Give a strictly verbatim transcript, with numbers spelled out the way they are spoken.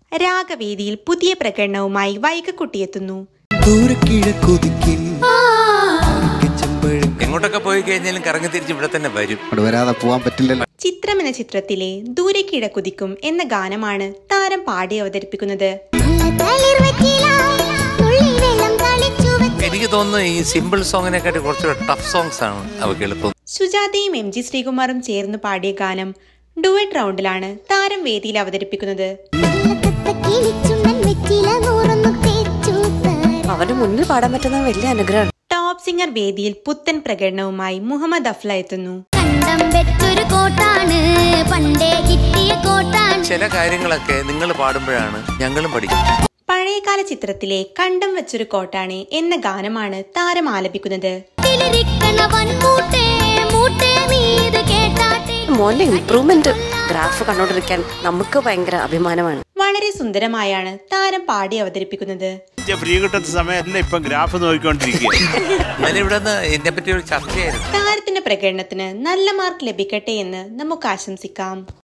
രാഗവേദിയിൽ പുതിയ പ്രകടനവുമായി വൈകക്കുട്ടിയെത്തുന്നു. എങ്ങോട്ടൊക്കെ പോയി കഴിഞ്ഞാലും കറങ്ങി തിരിച്ച് ഇവിടെ തന്നെ വരും. വരാതെ പോവാൻ പറ്റില്ലല്ലോ. ചിത്രം എന്ന ചിത്രത്തിലെ ദൂരക്കിഴ കുതിക്കും എന്ന ഗാനമാണ് താരം പാടി അവതരിപ്പിക്കുന്നത്. എനിക്ക് തോന്നുന്നു ഈ സിമ്പിൾ സോങ്ങിനെക്കാട്ടി കുറച്ചുകൂടെ ടഫ് സോങ്സ് ആണ് അവർക്ക് എളുപ്പം. സുജാതയും എം ജി ശ്രീകുമാറും ചേർന്ന് പാടിയ ഗാനം ഡുവറ്റ് റൗണ്ടിലാണ് താരം വേദിയിൽ അവതരിപ്പിക്കുന്നത്. അവന് മുന്നിൽ പാടാൻ പറ്റുന്ന വലിയ അനുഗ്രഹം. ടോപ്പ് സിംഗർ വേദിയിൽ പുത്തൻ പ്രകടനവുമായി മുഹമ്മദ് അഫ്ല എത്തുന്നു. ചില കാര്യങ്ങളൊക്കെ നിങ്ങൾ പാടുമ്പോഴാണ് ഞങ്ങളും പഠിക്കുന്നത്. പഴയകാല ചിത്രത്തിലെ കണ്ടം വെച്ചൊരു കോട്ടാണ് എന്ന ഗാനമാണ് താരം ആലപിക്കുന്നത്. മോന്റെ ഇംപ്രൂവ്മെന്റ് ഗ്രാഫ് കണ്ടോണ്ടിരിക്കാൻ നമുക്ക് ഭയങ്കര അഭിമാനമാണ്. വളരെ സുന്ദരമായാണ് താരം പാടി അവതരിപ്പിക്കുന്നത്. ഫ്രീ കിട്ടുന്ന സമയത്ത് ഇപ്പൊ ഗ്രാഫ് നോക്കിക്കൊണ്ടിരിക്കുക. ഇതിനെപ്പറ്റി ഒരു ചർച്ചയായിരുന്നു. താരത്തിന്റെ പ്രകടനത്തിന് നല്ല മാർക്ക് ലഭിക്കട്ടെ എന്ന് നമുക്ക് ആശംസിക്കാം.